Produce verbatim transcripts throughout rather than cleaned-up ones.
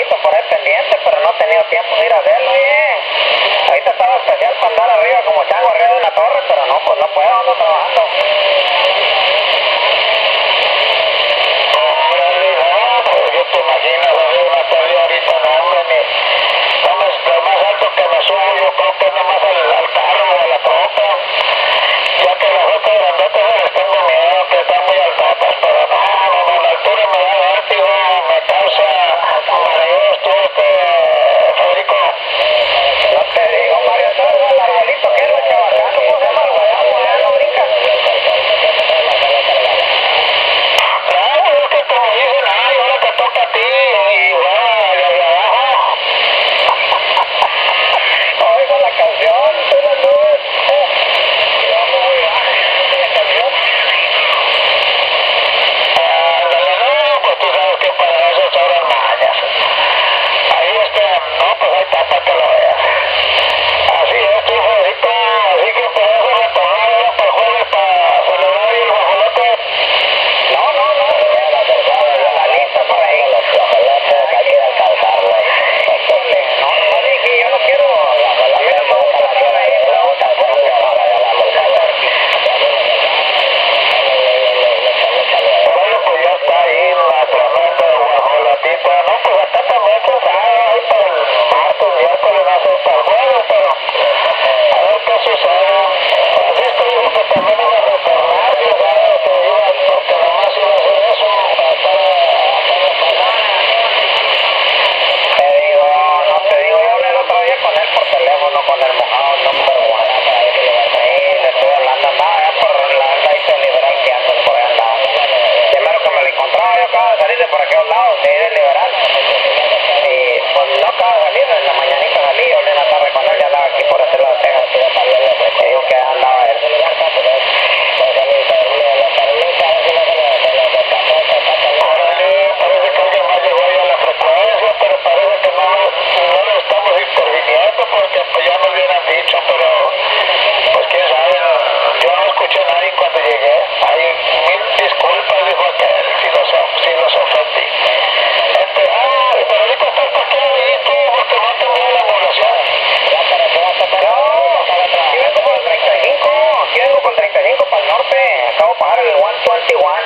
visto por ahí pendiente, pero no he tenido tiempo de ir a verlo, oye. Ahorita estaba especial para andar arriba como chango arriba de una torre, pero no, pues no puedo, ando trabajando. Órale, no, pues yo te imagino arriba de una torre ahorita, no, hombre, ni, no me, lo más alto que me subo yo creo que es nomás al, al carro o a la troca, ya que las otras grandotas les tengo miedo, que están muy altotas, pero no, no, no, la altura me da vértigo, me causa mareos, tú este, Federico. No te digo, Mario, tú eres el arbolito que es la chabacano, ¿cómo se llama el guayabo? Ya no brinca. Claro, es que como dicen, ay, ahora te toca a ti, y bueno, de abajo. Oigo la canción, tú no nubes. Yo ando muy bajo, la canción. Ándale, no, pues tú sabes que para eso sobran mañas. Ahí está, no, pues ahí está para que lo veas. Así es, tú, Federico, así que por eso retornar ahora para el jueves para celebrar el guajolote. No, no, no, la lista por ahí. Los guajolotes hay que alcanzarlos. Híjole, no, no dije, yo no quiero, a mí no me gusta estar ahí, me gusta puro Bueno, pues ya está ahí la tremenda guajolotita. No, pues acá también se sabe, ahí para el martes, miércoles, no sé, para el jueves, pero a ver qué sucede. Francisco dijo que también iba a retornar, yo sabía que iba, porque nomás iba a hacer eso, para estar a Te digo, no te digo, yo hablé el otro día con él por teléfono, con el mojado número one. Ahí le estuve hablando, andaba allá por la anda ahí de liberal que andas por ahí andaba. Primero que me lo encontraba, yo acaba de salir de por aquellos lados, de ahí de liberal. Y pues no acaba de salir, en la mañanita salí, yo en la tarde con él, ya andaba aquí por hacer las cejas. Me dijo que andaba él. Órale, parece que alguien más llegó ahí a la frecuencia, pero parece que no, no lo estamos interviniendo porque pues ya nos hubieran dicho, pero pues quién sabe, no, yo no escuché a nadie cuando llegué. Hay mil disculpas, dijo aquel, si los, si los ofendí. Este, ah, pero ahorita estás por qué ahí tú, porque no te mueve la población. No, aquí vengo por el treinta y cinco, aquí vengo por el treinta y cinco para el norte, acabo de pagar el ciento veintiuno.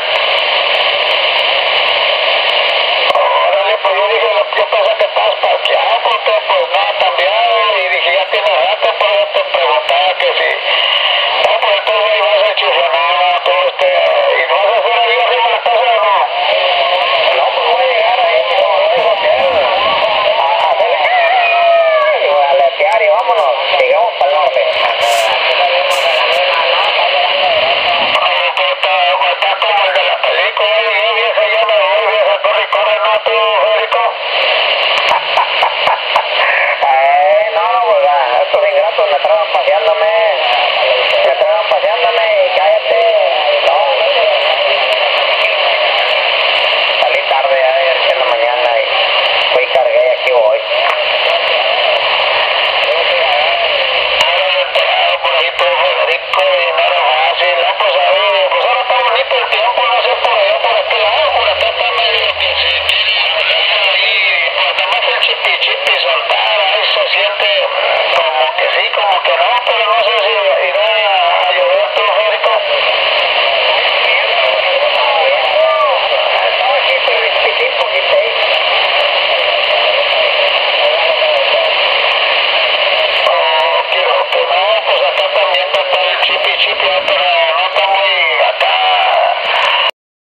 Órale, pues yo dije, yo pensé que estabas parqueado, porque pues no ha cambiado, y dije, ya tiene rato, pero te preguntaba que si